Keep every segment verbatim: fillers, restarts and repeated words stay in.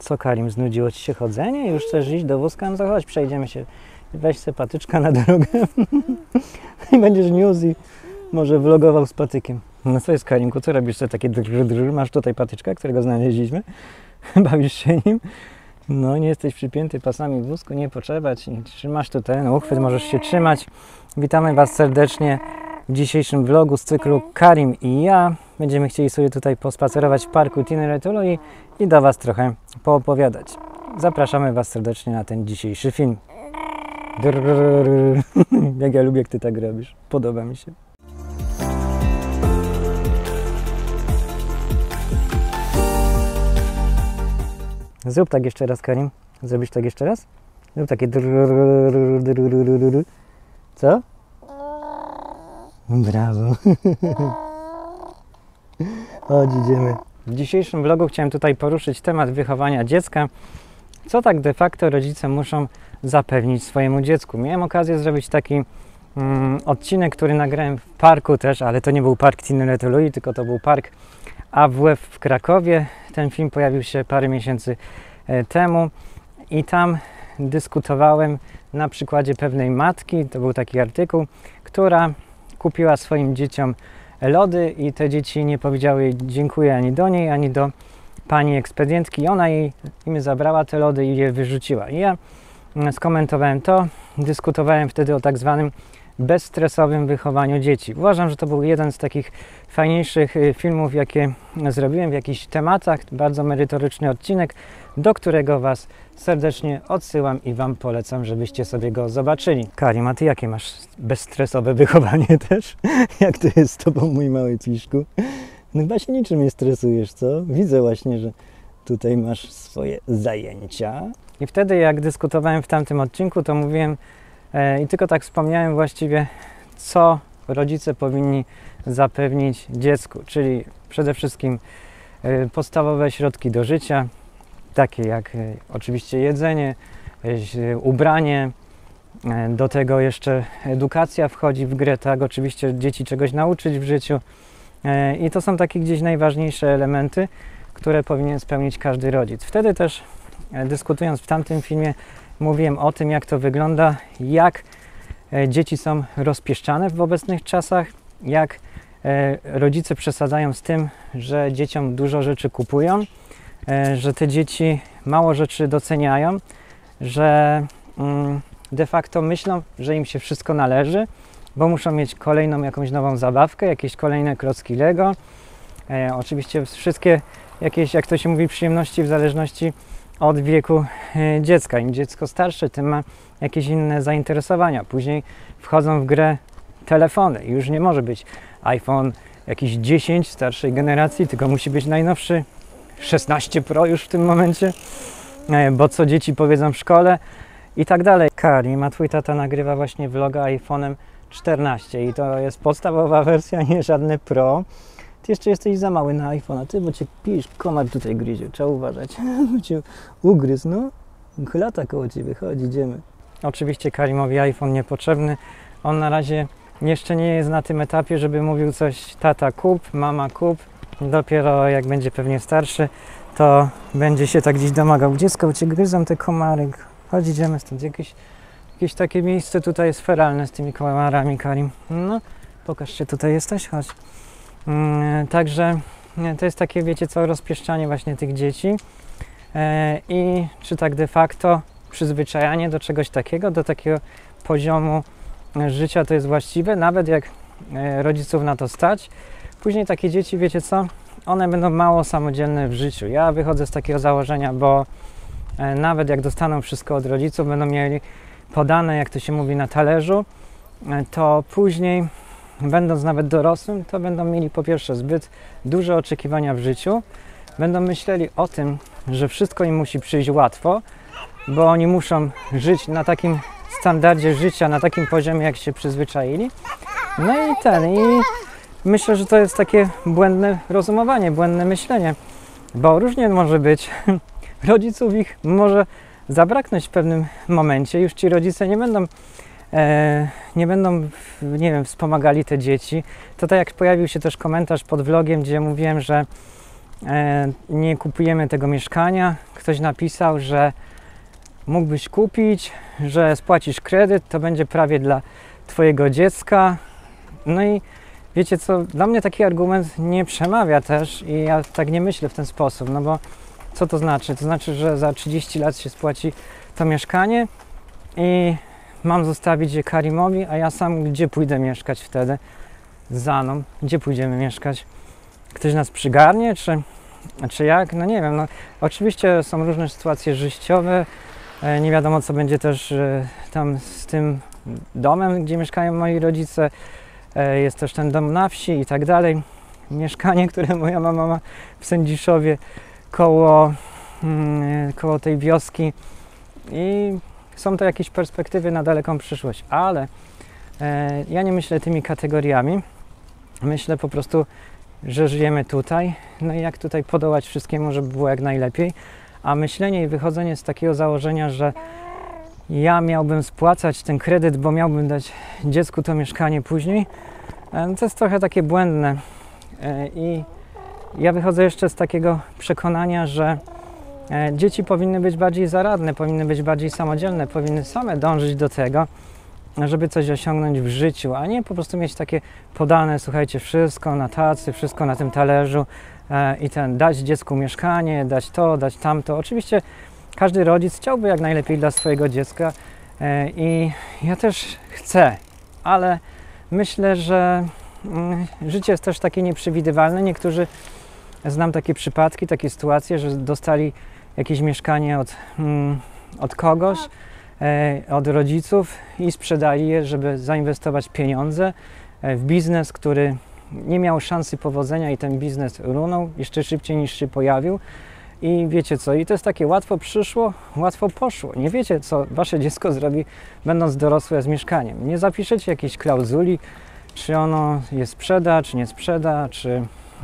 Co, Karim, znudziło Ci się chodzenie? Już chcesz iść do wózka? No to chodź, przejdziemy się. Weź se patyczka na drogę i będziesz niósł i może vlogował z patykiem. No co jest, Karimku, co robisz? Co takie drr, drr? Masz tutaj patyczka, którego znaleźliśmy? Bawisz się nim? No, nie jesteś przypięty pasami w wózku, nie potrzeba Ci. Trzymasz tu ten uchwyt, możesz się trzymać. Witamy Was serdecznie w dzisiejszym vlogu z cyklu Karim i ja. Będziemy chcieli sobie tutaj pospacerować w parku Tineretulu i, i do Was trochę poopowiadać. Zapraszamy Was serdecznie na ten dzisiejszy film. Drrr. Jak ja lubię, jak Ty tak robisz. Podoba mi się. Zrób tak jeszcze raz, Karim. Zrobisz tak jeszcze raz? Zrób takie drrr, drrr. Co? Brawo. Chodź, idziemy. W dzisiejszym vlogu chciałem tutaj poruszyć temat wychowania dziecka. Co tak de facto rodzice muszą zapewnić swojemu dziecku. Miałem okazję zrobić taki mm, odcinek, który nagrałem w parku też, ale to nie był park Tineretulu, tylko to był park A W F w Krakowie. Ten film pojawił się parę miesięcy e, temu i tam dyskutowałem na przykładzie pewnej matki, to był taki artykuł, która kupiła swoim dzieciom lody i te dzieci nie powiedziały dziękuję ani do niej, ani do pani ekspedientki. Ona jej im zabrała te lody i je wyrzuciła. I ja skomentowałem to, dyskutowałem wtedy o tak zwanym bezstresowym wychowaniu dzieci. Uważam, że to był jeden z takich fajniejszych filmów, jakie zrobiłem w jakichś tematach. Bardzo merytoryczny odcinek, do którego Was serdecznie odsyłam i Wam polecam, żebyście sobie go zobaczyli. Karim, a Ty jakie masz bezstresowe wychowanie też? Jak to jest z Tobą, mój mały piszku? No chyba się niczym nie stresujesz, co? Widzę właśnie, że tutaj masz swoje zajęcia. I wtedy, jak dyskutowałem w tamtym odcinku, to mówiłem e, i tylko tak wspomniałem właściwie, co rodzice powinni zapewnić dziecku, czyli przede wszystkim e, podstawowe środki do życia, takie jak e, oczywiście jedzenie, e, ubranie, e, do tego jeszcze edukacja wchodzi w grę, tak, oczywiście dzieci czegoś nauczyć w życiu e, i to są takie gdzieś najważniejsze elementy, które powinien spełnić każdy rodzic. Wtedy też e, dyskutując w tamtym filmie mówiłem o tym, jak to wygląda, jak e, dzieci są rozpieszczane w obecnych czasach, jak e, rodzice przesadzają z tym, że dzieciom dużo rzeczy kupują, e, że te dzieci mało rzeczy doceniają, że mm, de facto myślą, że im się wszystko należy, bo muszą mieć kolejną jakąś nową zabawkę, jakieś kolejne klocki Lego. E, oczywiście wszystkie jakieś, jak to się mówi, przyjemności w zależności od wieku e, dziecka. Im dziecko starsze, tym ma jakieś inne zainteresowania. Później wchodzą w grę telefony. Już nie może być iPhone jakiś dziesięć starszej generacji, tylko musi być najnowszy szesnaście Pro już w tym momencie, e, bo co dzieci powiedzą w szkole i tak dalej. Karim, a Twój tata nagrywa właśnie vloga iPhone'em czternaście i to jest podstawowa wersja, nie żadne Pro. Ty jeszcze jesteś za mały na iPhone'a, ty, bo cię pisz, komar tutaj gryzie, trzeba uważać, bo cię ugryzł, no. Lata koło ciebie, chodź, idziemy. Oczywiście Karimowi iPhone niepotrzebny, on na razie jeszcze nie jest na tym etapie, żeby mówił coś tata kup, mama kup. Dopiero jak będzie pewnie starszy, to będzie się tak gdzieś domagał. Dziecko, cię gryzą te komary, chodź, idziemy stąd. Jakieś, jakieś takie miejsce tutaj jest feralne z tymi komarami, Karim. No, pokaż się, tutaj jesteś, chodź. Mm, także to jest takie, wiecie co, rozpieszczanie właśnie tych dzieci e, i czy tak de facto przyzwyczajanie do czegoś takiego, do takiego poziomu życia to jest właściwe, nawet jak e, rodziców na to stać. Później takie dzieci, wiecie co, one będą mało samodzielne w życiu. Ja wychodzę z takiego założenia, bo e, nawet jak dostaną wszystko od rodziców, będą mieli podane, jak to się mówi, na talerzu, e, to później będąc nawet dorosłym, to będą mieli po pierwsze zbyt duże oczekiwania w życiu, będą myśleli o tym, że wszystko im musi przyjść łatwo, bo oni muszą żyć na takim standardzie życia, na takim poziomie, jak się przyzwyczaili. No i ten, i myślę, że to jest takie błędne rozumowanie, błędne myślenie, bo różnie może być. Rodziców ich może zabraknąć w pewnym momencie, już ci rodzice nie będą E, nie będą, nie wiem, wspomagali te dzieci. To tak jak pojawił się też komentarz pod vlogiem, gdzie mówiłem, że e, nie kupujemy tego mieszkania. Ktoś napisał, że mógłbyś kupić, że spłacisz kredyt, to będzie prawie dla twojego dziecka. No i wiecie co, dla mnie taki argument nie przemawia też i ja tak nie myślę w ten sposób, no bo co to znaczy? To znaczy, że za trzydzieści lat się spłaci to mieszkanie i mam zostawić je Karimowi, a ja sam gdzie pójdę mieszkać wtedy? Z Zaną. Gdzie pójdziemy mieszkać? Ktoś nas przygarnie, czy, czy jak? No nie wiem, no oczywiście są różne sytuacje życiowe, e, nie wiadomo co będzie też e, tam z tym domem, gdzie mieszkają moi rodzice, e, jest też ten dom na wsi i tak dalej. Mieszkanie, które moja mama ma w Sędziszowie koło, mm, koło tej wioski i są to jakieś perspektywy na daleką przyszłość, ale e, ja nie myślę tymi kategoriami, myślę po prostu, że żyjemy tutaj, no i jak tutaj podołać wszystkiemu, żeby było jak najlepiej, a myślenie i wychodzenie z takiego założenia, że ja miałbym spłacać ten kredyt, bo miałbym dać dziecku to mieszkanie później, e, to jest trochę takie błędne e, i ja wychodzę jeszcze z takiego przekonania, że e, dzieci powinny być bardziej zaradne, powinny być bardziej samodzielne, powinny same dążyć do tego, żeby coś osiągnąć w życiu, a nie po prostu mieć takie podane, słuchajcie, wszystko na tacy, wszystko na tym talerzu e, i ten, dać dziecku mieszkanie, dać to, dać tamto. Oczywiście każdy rodzic chciałby jak najlepiej dla swojego dziecka e, i ja też chcę, ale myślę, że mm, życie jest też takie nieprzewidywalne. Niektórzy, znam takie przypadki, takie sytuacje, że dostali jakieś mieszkanie od, mm, od kogoś, od rodziców i sprzedali je, żeby zainwestować pieniądze w biznes, który nie miał szansy powodzenia i ten biznes runął jeszcze szybciej niż się pojawił. I wiecie co, i to jest takie łatwo przyszło, łatwo poszło. Nie wiecie, co wasze dziecko zrobi, będąc dorosłe z mieszkaniem. Nie zapiszecie jakiejś klauzuli, czy ono je sprzeda, czy nie sprzeda, czy,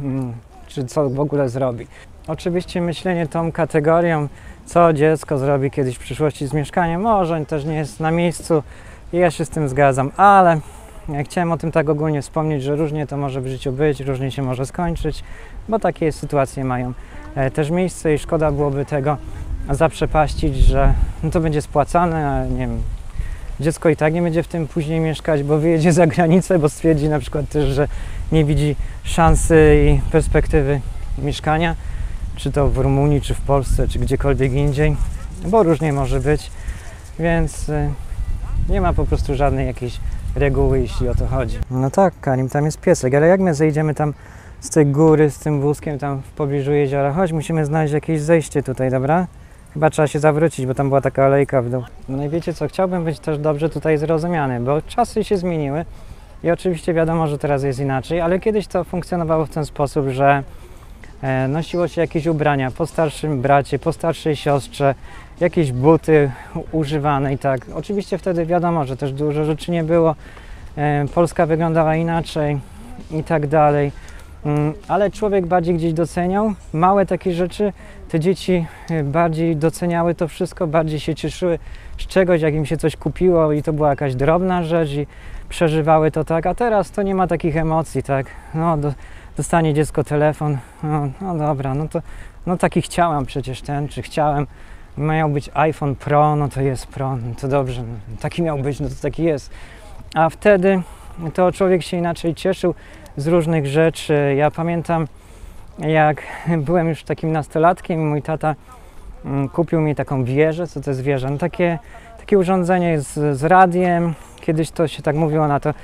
czy co w ogóle zrobi. Oczywiście myślenie tą kategorią, co dziecko zrobi kiedyś w przyszłości z mieszkaniem, może też nie jest na miejscu i ja się z tym zgadzam, ale ja chciałem o tym tak ogólnie wspomnieć, że różnie to może w życiu być, różnie się może skończyć, bo takie sytuacje mają e, też miejsce i szkoda byłoby tego zaprzepaścić, że no to będzie spłacane, a nie wiem, dziecko i tak nie będzie w tym później mieszkać, bo wyjedzie za granicę, bo stwierdzi na przykład też, że nie widzi szansy i perspektywy mieszkania, czy to w Rumunii, czy w Polsce, czy gdziekolwiek indziej, bo różnie może być, więc y, nie ma po prostu żadnej jakiejś reguły, jeśli o to chodzi. No tak, Karim, tam jest piesek, ale jak my zejdziemy tam z tej góry, z tym wózkiem tam w pobliżu jeziora, chodź, musimy znaleźć jakieś zejście tutaj, dobra? Chyba trzeba się zawrócić, bo tam była taka alejka w dół. No i wiecie co, chciałbym być też dobrze tutaj zrozumiany, bo czasy się zmieniły i oczywiście wiadomo, że teraz jest inaczej, ale kiedyś to funkcjonowało w ten sposób, że e, nosiło się jakieś ubrania po starszym bracie, po starszej siostrze, jakieś buty używane i tak. Oczywiście wtedy wiadomo, że też dużo rzeczy nie było, e, Polska wyglądała inaczej i tak dalej. Ale człowiek bardziej gdzieś doceniał małe takie rzeczy, te dzieci bardziej doceniały to wszystko, bardziej się cieszyły z czegoś, jak im się coś kupiło i to była jakaś drobna rzecz i przeżywały to tak, a teraz to nie ma takich emocji, tak, no do, dostanie dziecko telefon, no, no dobra, no to no taki chciałem przecież ten, czy chciałem, miał być iPhone Pro, no to jest Pro, no to dobrze, no, taki miał być, no to taki jest, a wtedy to człowiek się inaczej cieszył z różnych rzeczy. Ja pamiętam, jak byłem już takim nastolatkiem, mój tata mm, kupił mi taką wieżę. Co to jest wieża? No takie, takie urządzenie z, z radiem, kiedyś to się tak mówiło na to, e,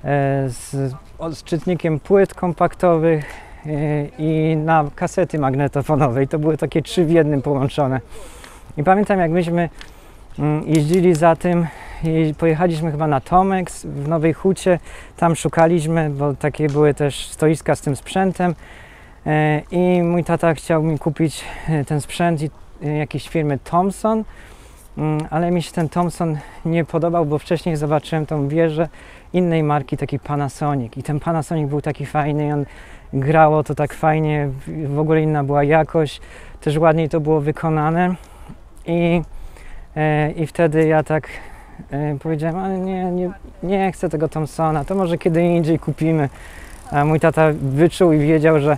z, z czytnikiem płyt kompaktowych e, i na kasety magnetofonowe. I to były takie trzy w jednym połączone. I pamiętam, jak myśmy mm, jeździli za tym, i pojechaliśmy chyba na Tomex w Nowej Hucie, tam szukaliśmy, bo takie były też stoiska z tym sprzętem e, i mój tata chciał mi kupić ten sprzęt i, e, jakiejś firmy Thomson, mm, ale mi się ten Thomson nie podobał, bo wcześniej zobaczyłem tą wieżę innej marki, taki Panasonic i ten Panasonic był taki fajny i on grało to tak fajnie, w ogóle inna była jakość, też ładniej to było wykonane i, e, i wtedy ja tak powiedziałem, ale nie, nie, nie chcę tego Thomsona, to może kiedy indziej kupimy. A mój tata wyczuł i wiedział, że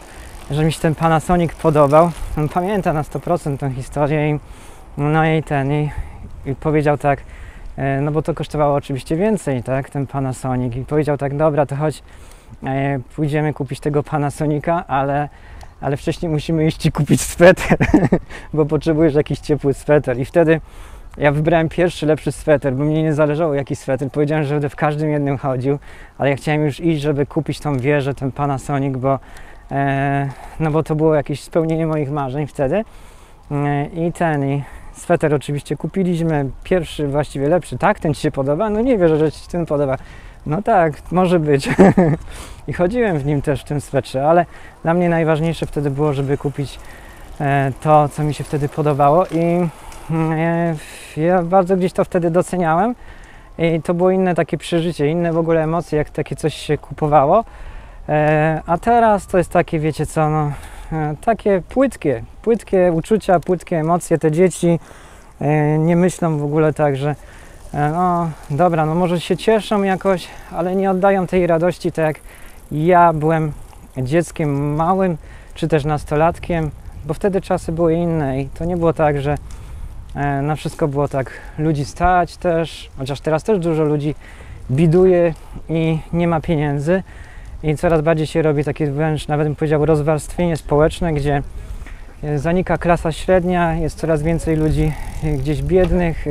że mi się ten Panasonic podobał. On pamięta na sto procent tę historię i no i ten i, i powiedział tak, e, no bo to kosztowało oczywiście więcej, tak, ten Panasonic, i powiedział tak, dobra, to chodź, e, pójdziemy kupić tego Panasonica, ale, ale wcześniej musimy iść i kupić sweter, bo potrzebujesz jakiś ciepły sweter. I wtedy ja wybrałem pierwszy, lepszy sweter, bo mnie nie zależało jaki sweter. Powiedziałem, że będę w każdym jednym chodził, ale ja chciałem już iść, żeby kupić tą wieżę, ten Panasonic, bo, e, no bo to było jakieś spełnienie moich marzeń wtedy. E, I ten, i sweter oczywiście kupiliśmy, pierwszy, właściwie lepszy. Tak, ten ci się podoba? No nie wierzę, że ci się ten podoba. No tak, może być. I chodziłem w nim też, w tym swetrze, ale dla mnie najważniejsze wtedy było, żeby kupić e, to, co mi się wtedy podobało. I ja bardzo gdzieś to wtedy doceniałem i to było inne takie przeżycie, inne w ogóle emocje, jak takie coś się kupowało. A teraz to jest takie, wiecie co, no, takie płytkie, płytkie uczucia, płytkie emocje. Te dzieci nie myślą w ogóle tak, że no dobra, no może się cieszą jakoś, ale nie oddają tej radości tak jak ja byłem dzieckiem małym, czy też nastolatkiem, bo wtedy czasy były inne i to nie było tak, że na wszystko było tak ludzi stać też, chociaż teraz też dużo ludzi biduje i nie ma pieniędzy i coraz bardziej się robi takie wręcz, nawet bym powiedział, rozwarstwienie społeczne, gdzie zanika klasa średnia, jest coraz więcej ludzi gdzieś biednych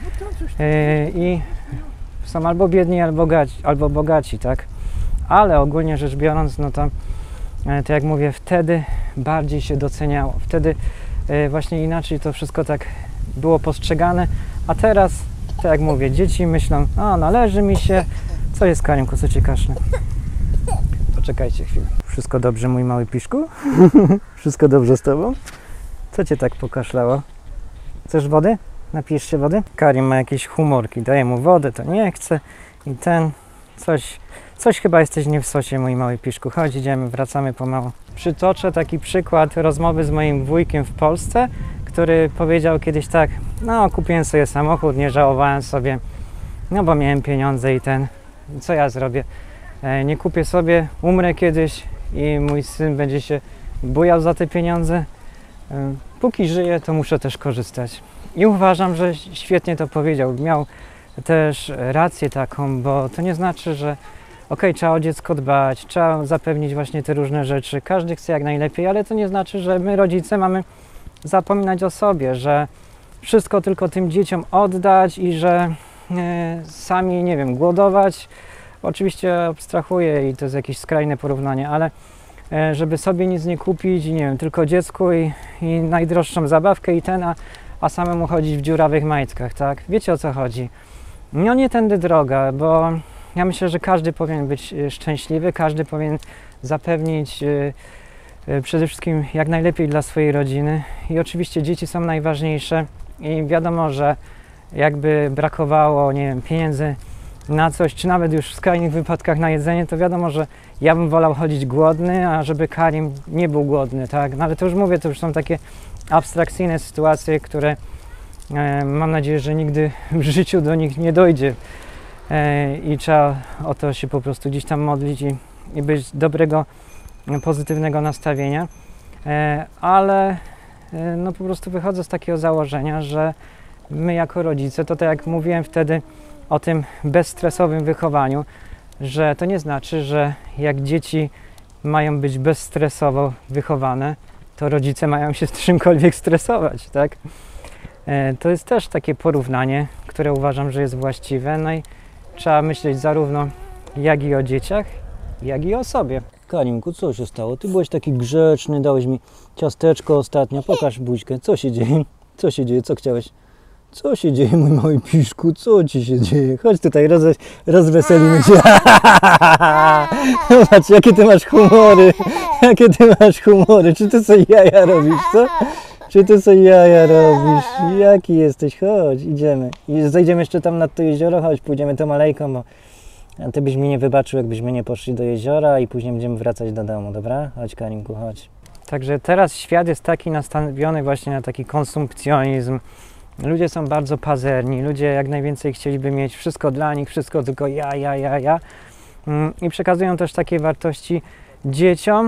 i są albo biedni, albo bogaci, albo bogaci, tak? Ale ogólnie rzecz biorąc, no to, to jak mówię, wtedy bardziej się doceniało, wtedy właśnie inaczej to wszystko tak było postrzegane, a teraz, tak jak mówię, dzieci myślą, a należy mi się, co jest, Karimku, co cię kaszle? Poczekajcie chwilę. Wszystko dobrze, mój mały piszku? Wszystko dobrze z tobą? Co cię tak pokaszlało? Chcesz wody? Napijesz się wody? Karim ma jakieś humorki, daję mu wodę, to nie chce i ten, coś, coś chyba jesteś nie w sosie, mój mały piszku. Chodź, idziemy, wracamy pomału. Przytoczę taki przykład rozmowy z moim wujkiem w Polsce, który powiedział kiedyś tak, no kupiłem sobie samochód, nie żałowałem sobie, no bo miałem pieniądze i ten, co ja zrobię? E, nie kupię sobie, umrę kiedyś i mój syn będzie się bujał za te pieniądze. E, póki żyję, to muszę też korzystać. I uważam, że świetnie to powiedział. Miał też rację taką, bo to nie znaczy, że okej, okay, trzeba o dziecko dbać, trzeba zapewnić właśnie te różne rzeczy. Każdy chce jak najlepiej, ale to nie znaczy, że my rodzice mamy zapominać o sobie, że wszystko tylko tym dzieciom oddać i że e, sami, nie wiem, głodować. Oczywiście abstrahuję i to jest jakieś skrajne porównanie, ale e, żeby sobie nic nie kupić i nie wiem, tylko dziecku i, i najdroższą zabawkę i ten, a, a samemu chodzić w dziurawych majtkach, tak? Wiecie, o co chodzi? No nie tędy droga, bo ja myślę, że każdy powinien być szczęśliwy, każdy powinien zapewnić e, przede wszystkim jak najlepiej dla swojej rodziny i oczywiście dzieci są najważniejsze i wiadomo, że jakby brakowało, nie wiem, pieniędzy na coś, czy nawet już w skrajnych wypadkach na jedzenie, to wiadomo, że ja bym wolał chodzić głodny, a żeby Karim nie był głodny, tak? No ale to już mówię, to już są takie abstrakcyjne sytuacje, które e, mam nadzieję, że nigdy w życiu do nich nie dojdzie e, i trzeba o to się po prostu gdzieś tam modlić i, i być dobrego, pozytywnego nastawienia, e, ale e, no po prostu wychodzę z takiego założenia, że my jako rodzice, to tak jak mówiłem wtedy o tym bezstresowym wychowaniu, że to nie znaczy, że jak dzieci mają być bezstresowo wychowane, to rodzice mają się z czymkolwiek stresować, tak? E, to jest też takie porównanie, które uważam, że jest właściwe, no i trzeba myśleć zarówno jak i o dzieciach, jak i o sobie. Karimku, co się stało? Ty byłeś taki grzeczny, dałeś mi ciasteczko ostatnio. Pokaż buźkę. Co się dzieje? Co się dzieje? Co chciałeś? Co się dzieje, mój mały piszku? Co ci się dzieje? Chodź tutaj, roz, rozweselimy się. Zobacz, jakie ty masz humory. Jakie ty masz humory. Czy ty sobie jaja robisz, co? Czy ty sobie jaja robisz? Jaki jesteś? Chodź, idziemy. I zejdziemy jeszcze tam nad to jezioro. Chodź, pójdziemy tą alejką, bo a ty byś mi nie wybaczył, jakbyśmy nie poszli do jeziora i później będziemy wracać do domu, dobra? Chodź, Karimku, chodź. Także teraz świat jest taki nastawiony właśnie na taki konsumpcjonizm. Ludzie są bardzo pazerni, ludzie jak najwięcej chcieliby mieć wszystko dla nich, wszystko tylko ja, ja, ja, ja. I przekazują też takie wartości dzieciom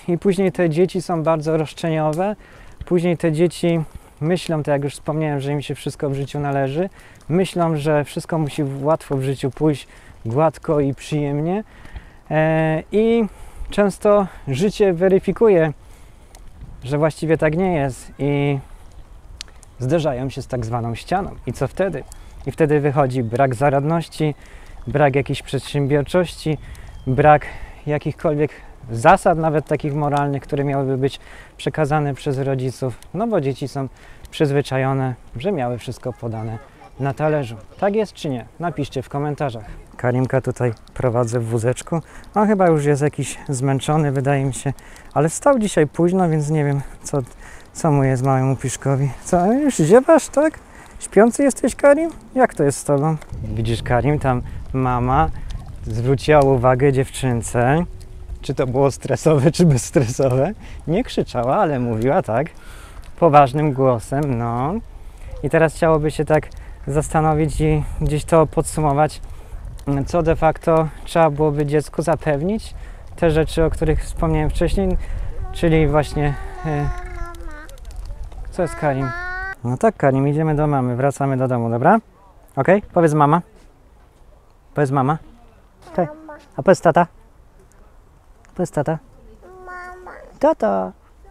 i później te dzieci są bardzo roszczeniowe, później te dzieci myślą, tak jak już wspomniałem, że im się wszystko w życiu należy, myślą, że wszystko musi łatwo w życiu pójść, gładko i przyjemnie e, i często życie weryfikuje, że właściwie tak nie jest i zderzają się z tak zwaną ścianą. I co wtedy? I wtedy wychodzi brak zaradności, brak jakiejś przedsiębiorczości, brak jakichkolwiek zasad, nawet takich moralnych, które miałyby być przekazane przez rodziców, no bo dzieci są przyzwyczajone, że miały wszystko podane na talerzu. Tak jest czy nie? Napiszcie w komentarzach. Karimka tutaj prowadzę w wózeczku. On chyba już jest jakiś zmęczony, wydaje mi się, ale wstał dzisiaj późno, więc nie wiem, co, co mu jest małemu piszkowi. Co, już ziewasz, tak? Śpiący jesteś, Karim? Jak to jest z tobą? Widzisz, Karim, tam mama zwróciła uwagę dziewczynce, czy to było stresowe, czy bezstresowe. Nie krzyczała, ale mówiła tak poważnym głosem, no. I teraz chciałoby się tak zastanowić i gdzieś to podsumować, co de facto trzeba byłoby dziecku zapewnić. Te rzeczy, o których wspomniałem wcześniej, czyli właśnie... E, co jest, Karim? No tak, Karim, idziemy do mamy, wracamy do domu, dobra? Ok? Powiedz mama. Powiedz mama. Okay. A powiedz tata. Powiedz tata. Mama. Tata.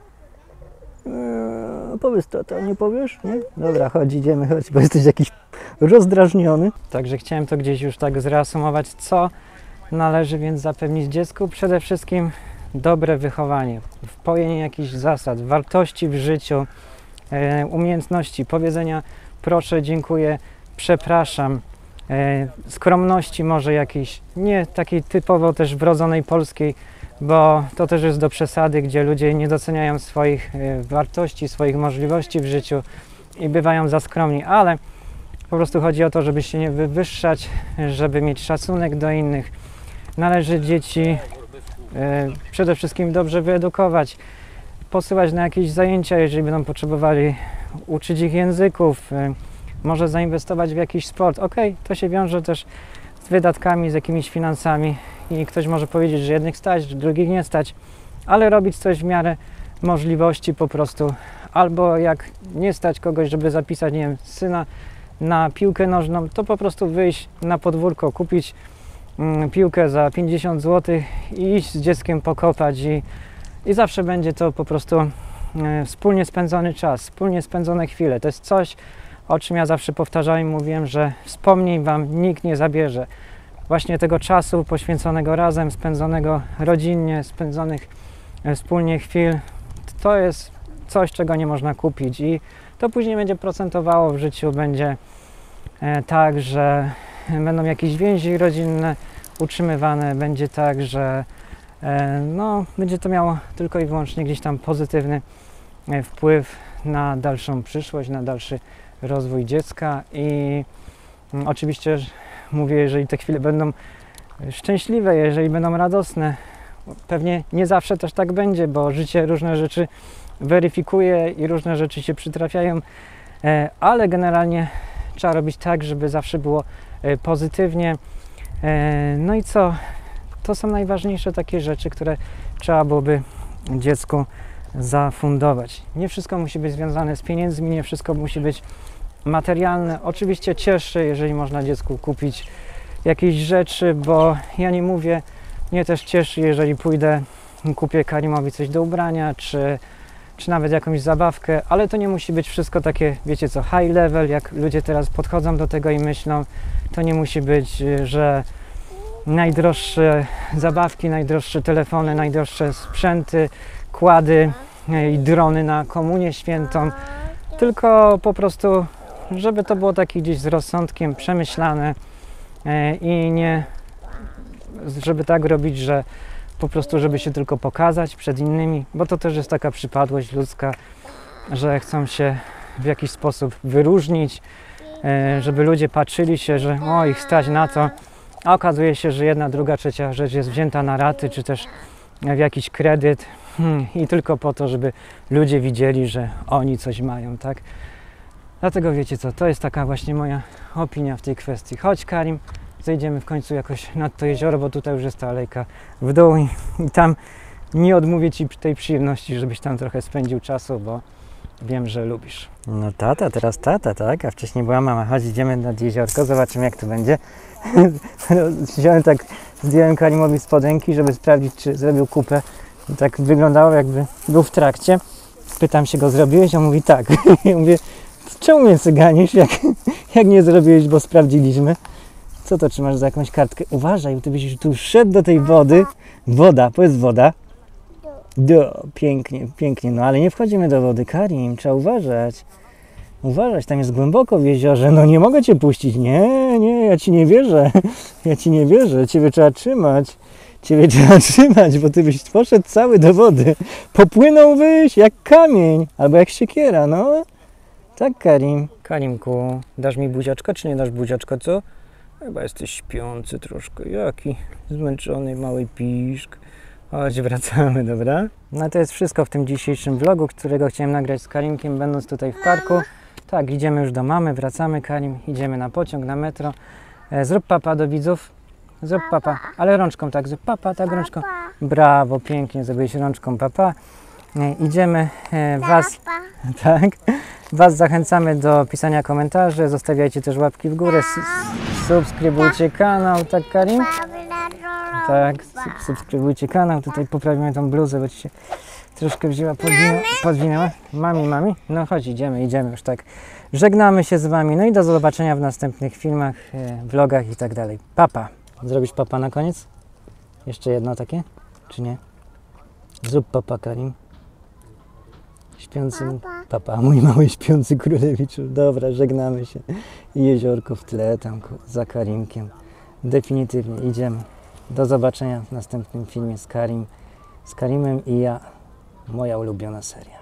Eee, powiedz tata, nie powiesz? Nie? Dobra, chodź, idziemy, chodź, bo jesteś jakiś rozdrażniony. Także chciałem to gdzieś już tak zreasumować, co należy więc zapewnić dziecku. Przede wszystkim dobre wychowanie, wpojenie jakichś zasad, wartości w życiu, e, umiejętności powiedzenia proszę, dziękuję, przepraszam, e, skromności może jakiejś, nie takiej typowo też wrodzonej polskiej, bo to też jest do przesady, gdzie ludzie nie doceniają swoich e, wartości, swoich możliwości w życiu i bywają za skromni, ale po prostu chodzi o to, żeby się nie wywyższać, żeby mieć szacunek do innych. Należy dzieci e, przede wszystkim dobrze wyedukować, posyłać na jakieś zajęcia, jeżeli będą potrzebowali uczyć ich języków, e, może zainwestować w jakiś sport. Ok, to się wiąże też z wydatkami, z jakimiś finansami i ktoś może powiedzieć, że jednych stać, drugich nie stać, ale robić coś w miarę możliwości po prostu. Albo jak nie stać kogoś, żeby zapisać, nie wiem, syna na piłkę nożną, to po prostu wyjść na podwórko, kupić mm, piłkę za pięćdziesiąt złotych i iść z dzieckiem pokopać i, i zawsze będzie to po prostu e, wspólnie spędzony czas, wspólnie spędzone chwile. To jest coś, o czym ja zawsze powtarzałem i mówiłem, że wspomnień wam nikt nie zabierze. Właśnie tego czasu poświęconego razem, spędzonego rodzinnie, spędzonych e, wspólnie chwil, to jest coś, czego nie można kupić i to później będzie procentowało w życiu, będzie e, tak, że będą jakieś więzi rodzinne utrzymywane, będzie tak, że e, no, będzie to miało tylko i wyłącznie gdzieś tam pozytywny e, wpływ na dalszą przyszłość, na dalszy rozwój dziecka i mm, oczywiście mówię, jeżeli te chwile będą szczęśliwe, jeżeli będą radosne, pewnie nie zawsze też tak będzie, bo życie różne rzeczy weryfikuje i różne rzeczy się przytrafiają, ale generalnie trzeba robić tak, żeby zawsze było pozytywnie. No i co? To są najważniejsze takie rzeczy, które trzeba byłoby dziecku zafundować. Nie wszystko musi być związane z pieniędzmi, nie wszystko musi być materialne. Oczywiście cieszy, jeżeli można dziecku kupić jakieś rzeczy, bo ja nie mówię, mnie też cieszy, jeżeli pójdę, kupię Karimowi coś do ubrania, czy czy nawet jakąś zabawkę, ale to nie musi być wszystko takie, wiecie co, high level, jak ludzie teraz podchodzą do tego i myślą. To nie musi być, że najdroższe zabawki, najdroższe telefony, najdroższe sprzęty, kłady i drony na komunię świętą, tylko po prostu, żeby to było takie gdzieś z rozsądkiem przemyślane i nie, żeby tak robić, że po prostu, żeby się tylko pokazać przed innymi, bo to też jest taka przypadłość ludzka, że chcą się w jakiś sposób wyróżnić, żeby ludzie patrzyli się, że o, ich stać na to, a okazuje się, że jedna, druga, trzecia rzecz jest wzięta na raty, czy też w jakiś kredyt hmm, i tylko po to, żeby ludzie widzieli, że oni coś mają, tak? Dlatego wiecie co, to jest taka właśnie moja opinia w tej kwestii. Chodź, Karim, zejdziemy w końcu jakoś nad to jezioro, bo tutaj już jest ta alejka w dół i, i tam nie odmówię Ci tej przyjemności, żebyś tam trochę spędził czasu, bo wiem, że lubisz. No tata, teraz tata, tak? A wcześniej była mama. Chodź, idziemy nad jeziorko, zobaczymy jak to będzie. Wziąłem tak, zdjąłem Karimowi spodenki, żeby sprawdzić, czy zrobił kupę. I tak wyglądało, jakby był w trakcie. Pytam się go, zrobiłeś? On mówi tak. Ja mówię, czemu mnie cyganisz, jak, jak nie zrobiłeś, bo sprawdziliśmy. Co to trzymasz za jakąś kartkę? Uważaj, bo ty byś tu szedł do tej wody. Woda, powiedz woda. Do, pięknie, pięknie, no ale nie wchodzimy do wody, Karim, trzeba uważać. Uważać, tam jest głęboko w jeziorze, no nie mogę Cię puścić. Nie, nie, ja Ci nie wierzę. Ja Ci nie wierzę, Ciebie trzeba trzymać. Ciebie trzeba trzymać, bo Ty byś poszedł cały do wody. Popłynąłbyś jak kamień, albo jak siekiera, no. Tak, Karim. Karimku, dasz mi buziaczko, czy nie dasz buziaczko, co? Chyba jesteś śpiący troszkę. Jaki zmęczony mały piszk. Chodź, wracamy, dobra? No to jest wszystko w tym dzisiejszym vlogu, którego chciałem nagrać z Karimkiem, będąc tutaj w parku. Tak, idziemy już do mamy, wracamy, Karim, idziemy na pociąg, na metro. E, zrób papa do widzów. Zrób papa, ale rączką tak, zrób papa, tak rączką. Brawo, pięknie zrobiłeś rączką papa. E, idziemy e, Was, tak, Was zachęcamy do pisania komentarzy, zostawiajcie też łapki w górę, subskrybujcie kanał, tak Karim? Tak, subskrybujcie kanał, tutaj poprawimy tą bluzę, bo Ci się troszkę wzięła, podwinęła, podwinęła. Mami, mami, no chodź, idziemy, idziemy już tak. Żegnamy się z Wami, no i do zobaczenia w następnych filmach, e, vlogach i tak dalej. Papa. Zrobisz papa na koniec? Jeszcze jedno takie? Czy nie? Zrób papa, Karim. Śpiący papa, mój mały śpiący królewicz. Dobra, żegnamy się. I jeziorko w tle, tam za Karimkiem. Definitywnie idziemy. Do zobaczenia w następnym filmie z Karim, z Karimem i ja. Moja ulubiona seria.